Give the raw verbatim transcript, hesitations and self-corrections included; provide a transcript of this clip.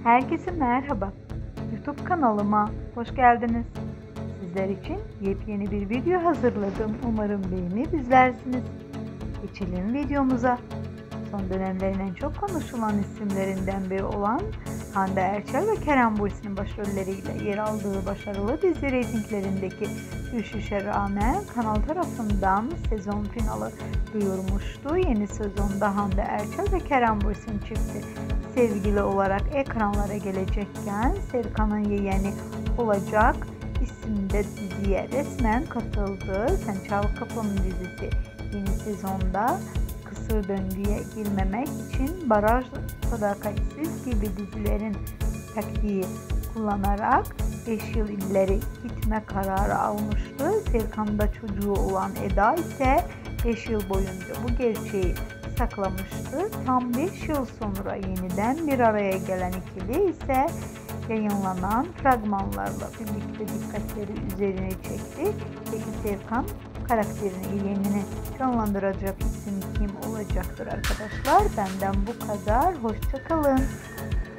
Herkese merhaba. YouTube kanalıma hoş geldiniz. Sizler için yepyeni bir video hazırladım. Umarım beğenip izlersiniz. Geçelim videomuza. Son dönemlerin en çok konuşulan isimlerinden biri olan Hande Erçel ve Kerem Bürsin'in başrolleriyle yer aldığı başarılı dizi reytinglerindeki düşüşe rağmen kanal tarafından sezon finali duyurmuştu. Yeni sezonda Hande Erçel ve Kerem Bürsin çifti sevgili olarak ekranlara gelecekken Serkan'ın yeğeni olacak isimde diziye resmen katıldı. Sen Çal Kapı'nın dizisi yeni sezonda kısır döngüye girmemek için Baraj, Sadakatsiz gibi dizilerin taktiği kullanarak beş yıl ileri gitme kararı almıştı. Serkan'da çocuğu olan Eda ise beş yıl boyunca bu gerçeği saklamıştı. Tam beş yıl sonra yeniden bir araya gelen ikili ise yayınlanan fragmanlarla birlikte dikkatleri üzerine çekti. Peki Serkan karakterini, yeğenini canlandıracak isim kim olacaktır arkadaşlar? Benden bu kadar. Hoşça kalın.